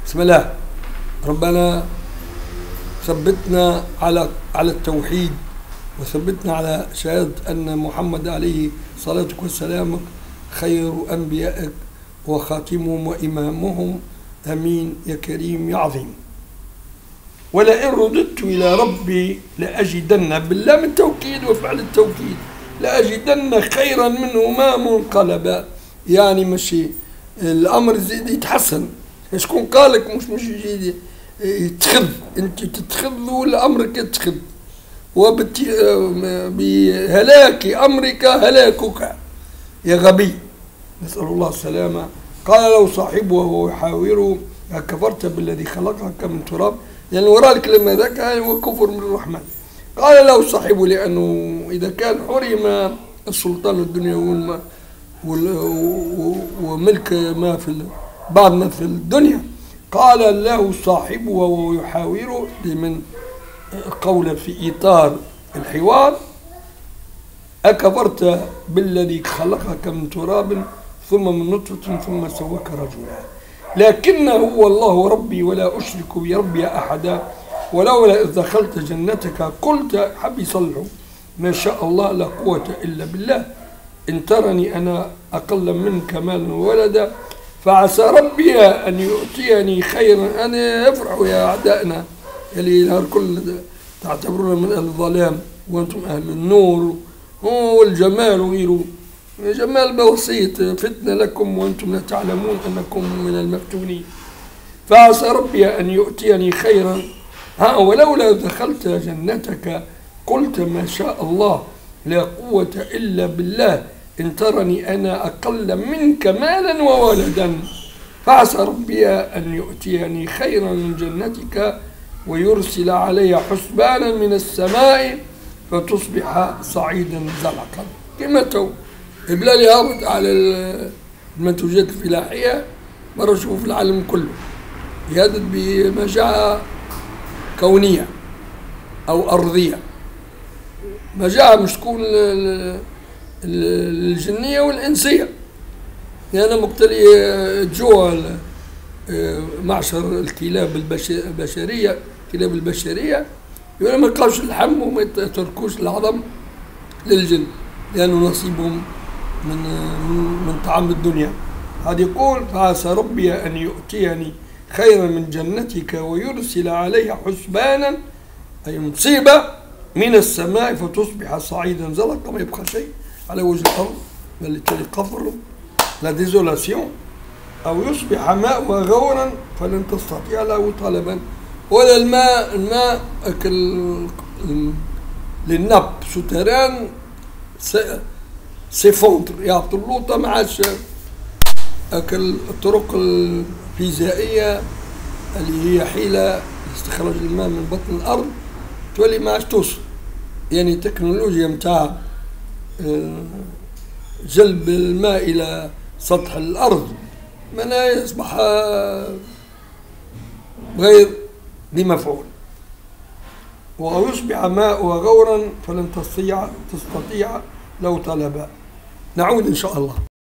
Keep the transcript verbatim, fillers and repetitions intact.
بسم الله. ربنا ثبتنا على على التوحيد، وثبتنا على شهادة أن محمد عليه صلاتك وسلامك خير أنبيائك وخاتمهم وإمامهم. آمين يا كريم يا عظيم. ولئن رددت إلى ربي لأجدن، بالله من التوكيد وفعل التوكيد، لأجدن خيرا منه ما منقلبا. يعني ماشي الأمر يزيد يتحسن. شكون قالك مش مش يجي يتخذ، انت تتخذ ولا امرك يتخذ، وبهلاك امرك هلاكك يا غبي، نسأل الله السلامة. قال له صاحبه وهو يحاوره أكفرت بالذي خلقك من تراب، يعني وراء الكلمة ذاك هو كفر من الرحمن. قال له صاحبه لأنه إذا كان حرم السلطان الدنيا وملك ما في بعض ما في الدنيا، قال له صاحبه وهو يحاوره لمن قول في إطار الحوار أكفرت بالذي خلقك من تراب ثم من نطفة ثم سواك رجلا، لكنه هو الله ربي ولا أشرك بربي أحدا، ولولا إذ دخلت جنتك قلت حبي صلحوا ما شاء الله لا قوة إلا بالله إن ترني أنا أقل منك مالا وولدا فعسى ربي أن يؤتيني خيرا. أنا افرحوا يا أعدائنا اللي نهار كل تعتبرون من أهل الظلام وأنتم أهل النور والجمال وغيره. جمال بسيط، فتنة لكم وأنتم لا تعلمون أنكم من المفتونين. فعسى ربي أن يؤتيني خيرا. ها ولولا دخلت جنتك قلت ما شاء الله لا قوة إلا بالله إن ترني أنا أقل منك مالا وولدا. فعسى ربي أن يؤتيني خيرا من جنتك ويرسل علي حسبانا من السماء فتصبح صعيدا زلقا. كما تو البلالي هابط على المنتوجات الفلاحية مرة شوف العالم كله يهدد بمجاعة كونية أو أرضية، مجاعة مش تكون الجنية والإنسية، لأن يعني مقتلي جوع معشر الكلاب البشرية، الكلاب البشرية يقول ما يلقاوش اللحم وما يتركوش العظم للجن لأنه نصيبهم من من طعام الدنيا. هذا يقول فعسى ربي أن يؤتيني خيرا من جنتك ويرسل علي حسبانا أي مصيبة من السماء فتصبح صعيدا زلقا، ما يبقى شيء على وجه الأرض بل قفر لا ديزولاسيون، أو يصبح ماؤها غورا فلن تستطيع له طلبا. ولا الماء الماء أكل للنب سوتران سيفونتر يهبط اللوطة ما عادش أكل. الطرق الفيزيائية اللي هي حيلة لاستخراج الماء من بطن الأرض تولي ما عادش توصل، يعني تكنولوجيا متاع جلب الماء إلى سطح الأرض ما يصبح غير بمفعول. ويصبح ماؤها غورا فلن تستطيع تستطيع لو طلبا. نعود إن شاء الله.